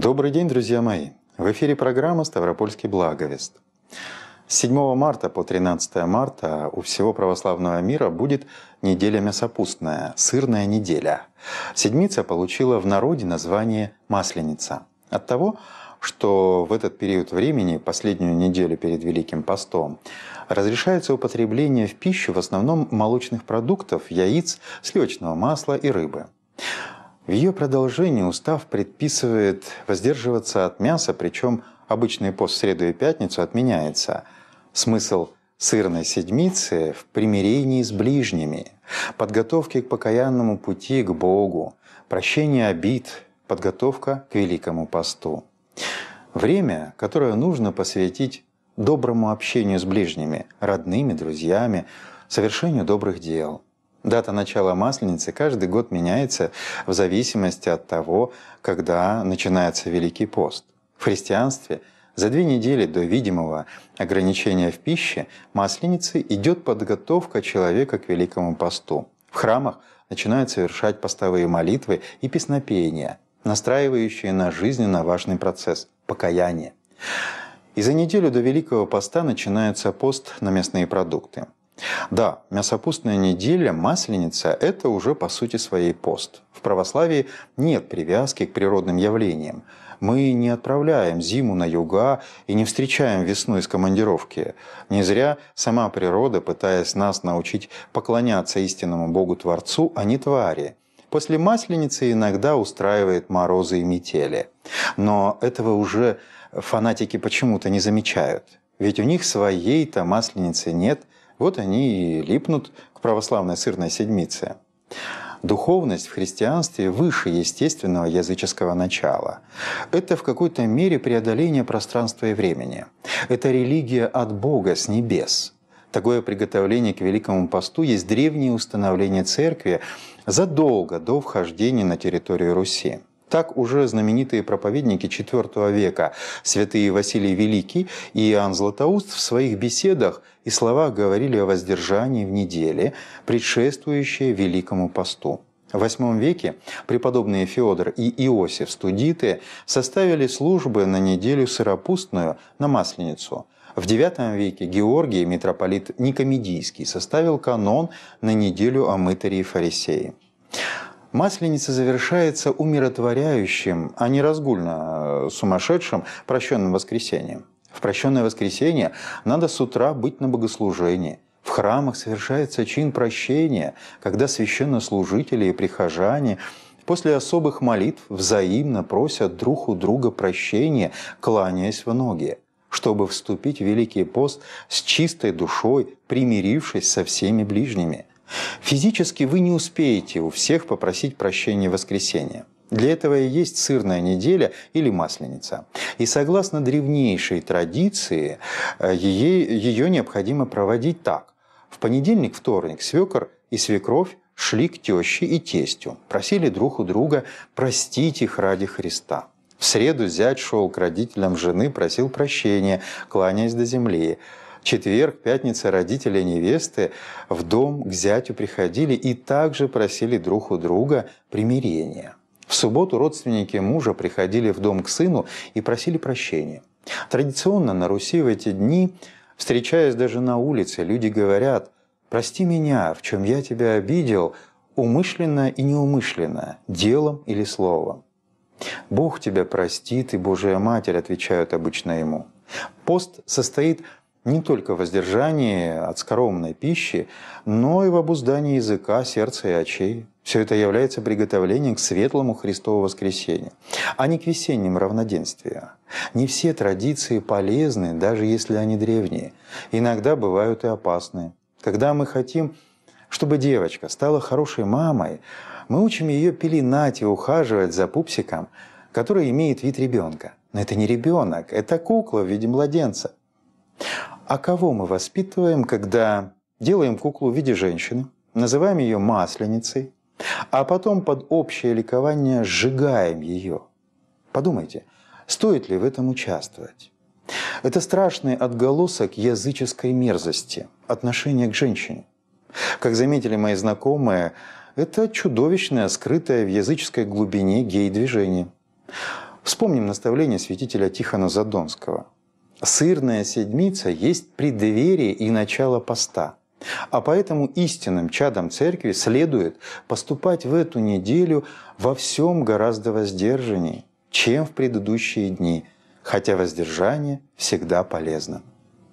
Добрый день, друзья мои! В эфире программа «Ставропольский благовест». С 7 марта по 13 марта у всего православного мира будет неделя мясопустная, сырная неделя. Седмица получила в народе название «Масленица» от того, что в этот период времени, последнюю неделю перед Великим постом, разрешается употребление в пищу в основном молочных продуктов, яиц, сливочного масла и рыбы. В ее продолжении устав предписывает воздерживаться от мяса, причем обычный пост в среду и пятницу отменяется. Смысл сырной седмицы в примирении с ближними, подготовке к покаянному пути к Богу, прощении обид, подготовка к Великому посту. Время, которое нужно посвятить доброму общению с ближними, родными, друзьями, совершению добрых дел. Дата начала Масленицы каждый год меняется в зависимости от того, когда начинается Великий пост. В христианстве за 2 недели до видимого ограничения в пище Масленицы идет подготовка человека к Великому посту. В храмах начинают совершать постовые молитвы и песнопения, настраивающие на жизненно важный процесс – покаяние. И за неделю до Великого поста начинается пост на мясные продукты. Да, мясопустная неделя, Масленица – это уже по сути своей пост. В православии нет привязки к природным явлениям. Мы не отправляем зиму на юга и не встречаем весну из командировки. Не зря сама природа, пытаясь нас научить поклоняться истинному Богу-творцу, а не твари, после Масленицы иногда устраивает морозы и метели. Но этого уже фанатики почему-то не замечают. Ведь у них своей-то Масленицы нет. Вот они и липнут к православной сырной седмице. Духовность в христианстве выше естественного языческого начала. Это в какой-то мере преодоление пространства и времени. Это религия от Бога с небес. Такое приготовление к Великому посту есть древнее установление церкви задолго до вхождения на территорию Руси. Так уже знаменитые проповедники IV века, святые Василий Великий и Иоанн Златоуст в своих беседах и словах говорили о воздержании в неделе, предшествующей Великому посту. В VIII веке преподобные Феодор и Иосиф Студиты составили службы на неделю сыропустную на Масленицу. В IX веке Георгий, митрополит Никомедийский, составил канон на неделю о мытаре и фарисее. Масленица завершается умиротворяющим, а не разгульно сумасшедшим прощенным воскресением. В прощенное воскресенье надо с утра быть на богослужении. В храмах совершается чин прощения, когда священнослужители и прихожане после особых молитв взаимно просят друг у друга прощения, кланяясь в ноги, чтобы вступить в Великий пост с чистой душой, примирившись со всеми ближними. Физически вы не успеете у всех попросить прощения в воскресенье. Для этого и есть сырная неделя или Масленица. И согласно древнейшей традиции, ее необходимо проводить так. В понедельник, вторник свекор и свекровь шли к теще и тестю, просили друг у друга простить их ради Христа. В среду зять шел к родителям жены, просил прощения, кланяясь до земли. Четверг, пятница родители невесты в дом к зятю приходили и также просили друг у друга примирения. В субботу родственники мужа приходили в дом к сыну и просили прощения. Традиционно на Руси в эти дни, встречаясь даже на улице, люди говорят: «Прости меня, в чем я тебя обидел, умышленно и неумышленно, делом или словом». «Бог тебя простит, и Божия Матерь», отвечают обычно ему. Пост состоит не только в воздержании от скоромной пищи, но и в обуздании языка, сердца и очей. Все это является приготовлением к светлому Христову воскресению, а не к весеннему равноденствию. Не все традиции полезны, даже если они древние. Иногда бывают и опасные. Когда мы хотим, чтобы девочка стала хорошей мамой, мы учим ее пеленать и ухаживать за пупсиком, который имеет вид ребенка. Но это не ребенок, это кукла в виде младенца. А кого мы воспитываем, когда делаем куклу в виде женщины, называем ее Масленицей, а потом под общее ликование сжигаем ее? Подумайте, стоит ли в этом участвовать? Это страшный отголосок языческой мерзости, отношения к женщине. Как заметили мои знакомые, это чудовищное, скрытое в языческой глубине гей-движение. В Вспомним наставление святителя Тихона Задонского. «Сырная седмица есть преддверие и начало поста, а поэтому истинным чадам Церкви следует поступать в эту неделю во всем гораздо воздержаннее, чем в предыдущие дни, хотя воздержание всегда полезно».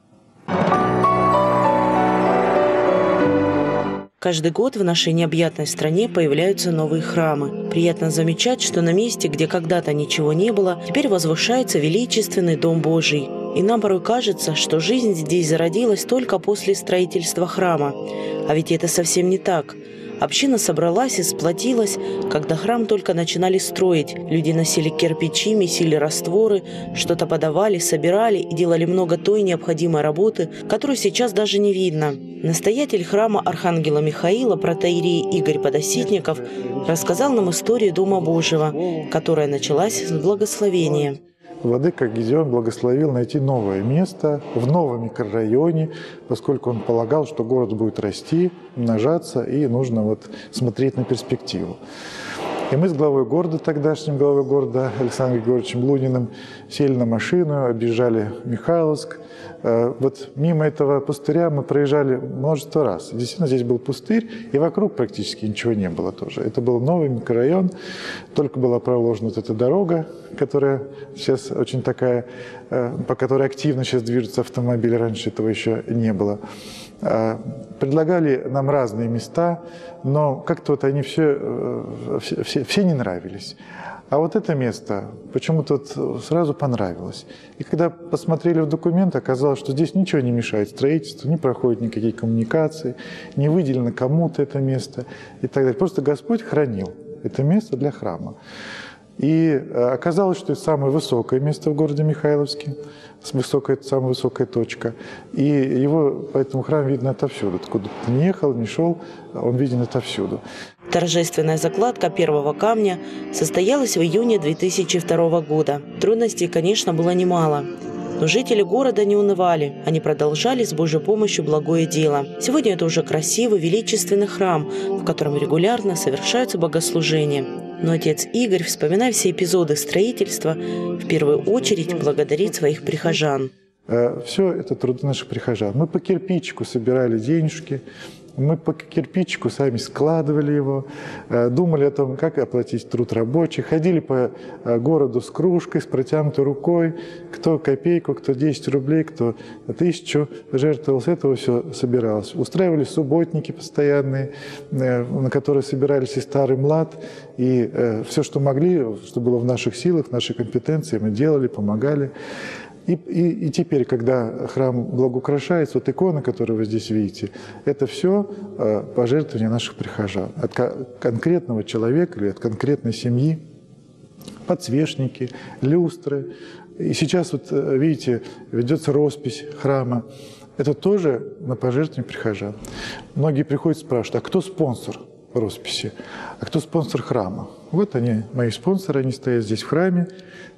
Каждый год в нашей необъятной стране появляются новые храмы. Приятно замечать, что на месте, где когда-то ничего не было, теперь возвышается величественный Дом Божий. И нам порой кажется, что жизнь здесь зародилась только после строительства храма. А ведь это совсем не так. Община собралась и сплотилась, когда храм только начинали строить. Люди носили кирпичи, месили растворы, что-то подавали, собирали и делали много той необходимой работы, которую сейчас даже не видно. Настоятель храма Архангела Михаила, протоиерей Игорь Подоситников, рассказал нам историю Дома Божьего, которая началась с благословения. Владыка Гедеон благословил найти новое место в новом микрорайоне, поскольку он полагал, что город будет расти, умножаться, и нужно смотреть на перспективу. И мы с главой города, тогдашним главой города Александром Григорьевичем Луниным, сели на машину, объезжали Михайловск. Мимо этого пустыря мы проезжали множество раз. Действительно, здесь был пустырь, и вокруг практически ничего не было тоже. Это был новый микрорайон, только была проложена эта дорога, которая сейчас очень такая, по которой активно сейчас движутся автомобили, раньше этого еще не было. Предлагали нам разные места, но как-то они все не нравились. А вот это место почему-то сразу понравилось. И когда посмотрели в документы, оказалось, что здесь ничего не мешает строительству, не проходят никакие коммуникации, не выделено кому-то это место и так далее. Просто Господь хранил это место для храма. И оказалось, что это самое высокое место в городе Михайловске, самая высокая точка. И его, поэтому храм видно отовсюду. Откуда ты не ехал, не шел, он виден отовсюду. Торжественная закладка первого камня состоялась в июне 2002 года. Трудностей, конечно, было немало. Но жители города не унывали. Они продолжали с Божьей помощью благое дело. Сегодня это уже красивый, величественный храм, в котором регулярно совершаются богослужения. Но отец Игорь, вспоминая все эпизоды строительства, в первую очередь благодарит своих прихожан. Все это труды наших прихожан. Мы по кирпичику собирали денежки, мы по кирпичику сами складывали его, думали о том, как оплатить труд рабочих, ходили по городу с кружкой, с протянутой рукой, кто копейку, кто 10 рублей, кто 1000 жертвовал, с этого все собиралось. Устраивали субботники постоянные, на которые собирались и старый млад, и все, что могли, что было в наших силах, в нашей компетенции, мы делали, помогали. И теперь, когда храм благоукрашается, икона, которую вы здесь видите, это все пожертвования наших прихожан. От конкретного человека или от конкретной семьи, подсвечники, люстры. И сейчас, видите, ведется роспись храма. Это тоже на пожертвования прихожан. Многие приходят и спрашивают, а кто спонсор росписи? А кто спонсор храма? Вот они, мои спонсоры, они стоят здесь в храме,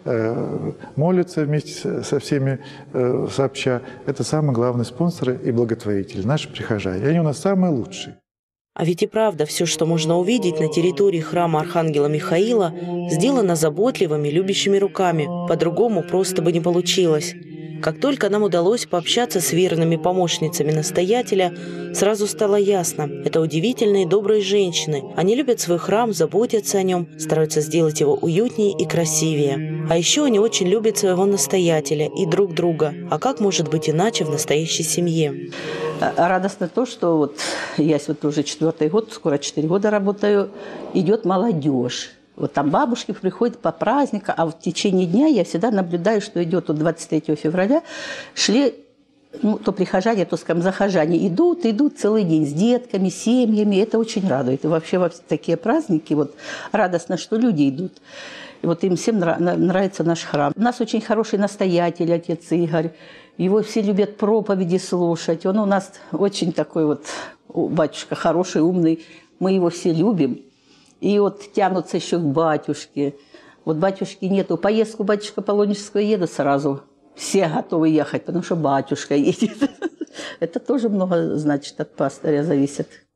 молятся вместе со всеми сообща. Это самые главные спонсоры и благотворители, наши прихожане. И они у нас самые лучшие. А ведь и правда, все, что можно увидеть на территории храма Архангела Михаила, сделано заботливыми, любящими руками. По-другому просто бы не получилось. Как только нам удалось пообщаться с верными помощницами настоятеля, сразу стало ясно – это удивительные добрые женщины. Они любят свой храм, заботятся о нем, стараются сделать его уютнее и красивее. А еще они очень любят своего настоятеля и друг друга. А как может быть иначе в настоящей семье? Радостно то, что я уже 4-й год, скоро 4 года работаю, идет молодежь. Там бабушки приходят по праздникам, а в течение дня я всегда наблюдаю, что идет 23 февраля, шли то прихожане, то, скажем, захожане идут целый день с детками, семьями. Это очень радует. И вообще во такие праздники радостно, что люди идут. И им всем нравится наш храм. У нас очень хороший настоятель, отец Игорь. Его все любят проповеди слушать. Он у нас очень такой батюшка хороший, умный. Мы его все любим. И тянутся еще к батюшке. Батюшки нету. Поездку батюшка Полонежского едет сразу. Все готовы ехать, потому что батюшка едет. Это тоже много, значит, от пастыря зависит.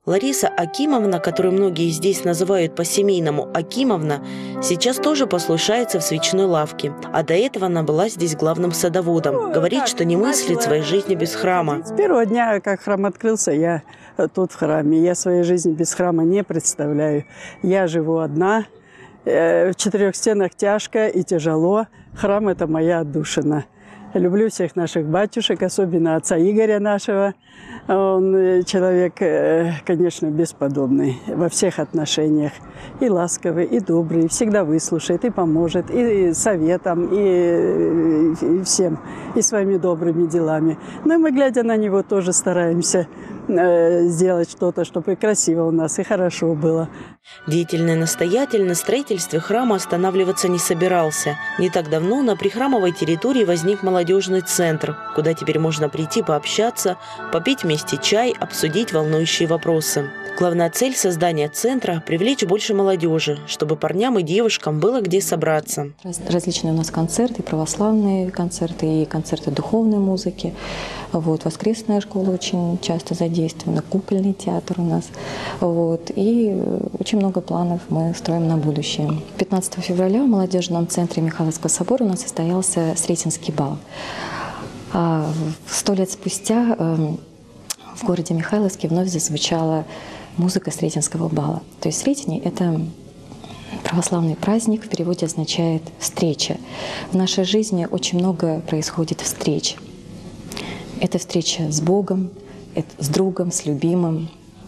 Лариса Акимовна, которую многие здесь называют по-семейному Акимовна, сейчас тоже послушается в свечной лавке. А до этого она была здесь главным садоводом. Говорит, что не мыслит своей жизни без храма. С первого дня, как храм открылся, я тут в храме. Я своей жизни без храма не представляю. Я живу одна. В 4 стенах тяжко и тяжело. Храм – это моя отдушина. Люблю всех наших батюшек, особенно отца Игоря нашего. Он человек, конечно, бесподобный во всех отношениях. И ласковый, и добрый, всегда выслушает, и поможет, и советом, и всем, и своими добрыми делами. Но мы, глядя на него, тоже стараемся сделать что-то, чтобы и красиво у нас, и хорошо было. Деятельный настоятель на строительстве храма останавливаться не собирался. Не так давно на прихрамовой территории возник молодежный центр, куда теперь можно прийти пообщаться, попить вместе чай, обсудить волнующие вопросы. Главная цель создания центра – привлечь больше молодежи, чтобы парням и девушкам было где собраться. Различные у нас концерты, православные концерты и концерты духовной музыки. Вот, воскресная школа очень часто задействована, кукольный театр у нас. Вот, и очень много планов мы строим на будущее. 15 февраля в молодежном центре Михайловского собора у нас состоялся Сретенский бал. 100 лет спустя в городе Михайловске вновь зазвучала музыка Сретенского бала. То есть Сретение – это православный праздник, в переводе означает «встреча». В нашей жизни очень много происходит встреч. Это встреча с Богом, с другом, с любимым.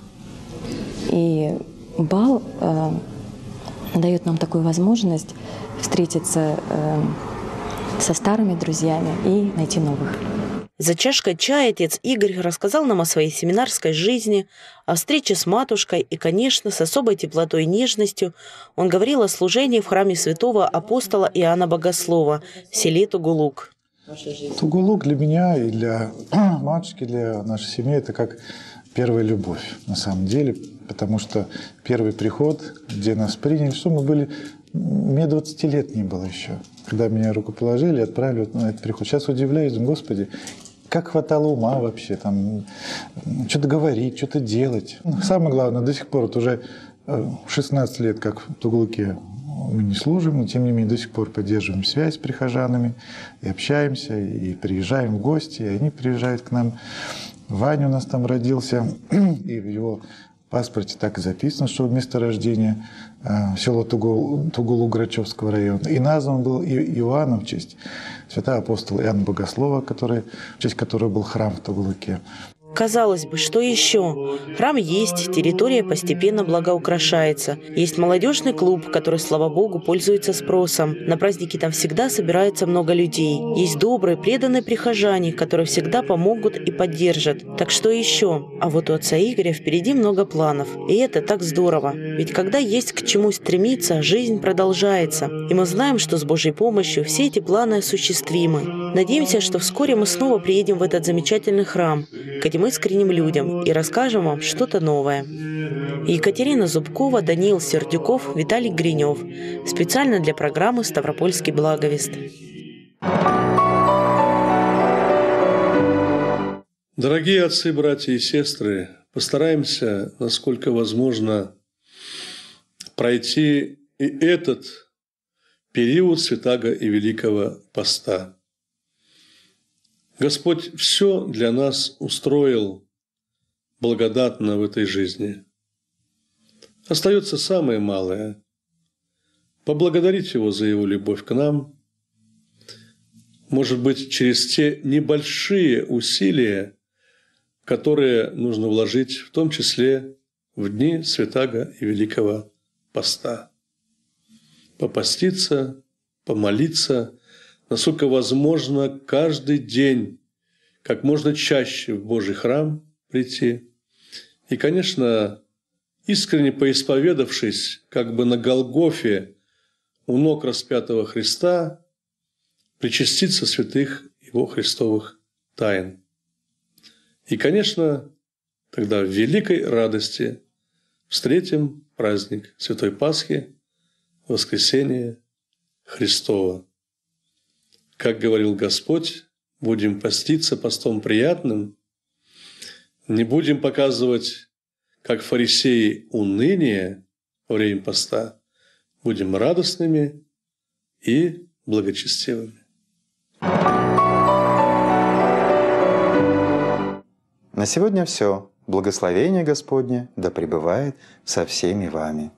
И бал дает нам такую возможность встретиться со старыми друзьями и найти новых. За чашкой чая отец Игорь рассказал нам о своей семинарской жизни, о встрече с матушкой и, конечно, с особой теплотой и нежностью он говорил о служении в храме святого апостола Иоанна Богослова в селе Тугулук. Тугулук для меня и для матушки, для нашей семьи – это как первая любовь на самом деле, потому что первый приход, где нас приняли, что мы были, мне 20 лет не было еще, когда меня рукоположили и отправили на этот приход. Сейчас удивляюсь, Господи, как хватало ума вообще, там, что-то говорить, что-то делать. Самое главное, до сих пор, вот уже 16 лет, как в Тугулуке мы не служим, но тем не менее до сих пор поддерживаем связь с прихожанами, и общаемся, и приезжаем в гости, и они приезжают к нам. Ваня у нас там родился, и в его паспорте так и записано, что место рождения село Тугулук Грачевского района. И назван был Иоанном в честь святого апостола Иоанна Богослова, в честь которого был храм в Тугулуке. Казалось бы, что еще? Храм есть, территория постепенно благоукрашается. Есть молодежный клуб, который, слава богу, пользуется спросом. На праздники там всегда собирается много людей. Есть добрые, преданные прихожане, которые всегда помогут и поддержат. Так что еще? А вот у отца Игоря впереди много планов. И это так здорово. Ведь когда есть к чему стремиться, жизнь продолжается. И мы знаем, что с Божьей помощью все эти планы осуществимы. Надеемся, что вскоре мы снова приедем в этот замечательный храм, к этим искренним людям, и расскажем вам что-то новое. Екатерина Зубкова, Даниил Сердюков, Виталий Гринев. Специально для программы «Ставропольский благовест». Дорогие отцы, братья и сестры, постараемся, насколько возможно, пройти и этот период Святаго и Великого Поста. Господь все для нас устроил благодатно в этой жизни. Остается самое малое – поблагодарить Его за Его любовь к нам, может быть, через те небольшие усилия, которые нужно вложить, в том числе в дни Святаго и Великого Поста. Попаститься, помолиться, насколько возможно, каждый день, как можно чаще в Божий храм прийти. И, конечно, искренне поисповедавшись, как бы на Голгофе у ног распятого Христа, причаститься святых Его Христовых тайн. И, конечно, тогда в великой радости встретим праздник Святой Пасхи, Воскресения Христова. Как говорил Господь, будем поститься постом приятным, не будем показывать как фарисеи, уныние во время поста, будем радостными и благочестивыми. На сегодня все. Благословение Господне да пребывает со всеми вами.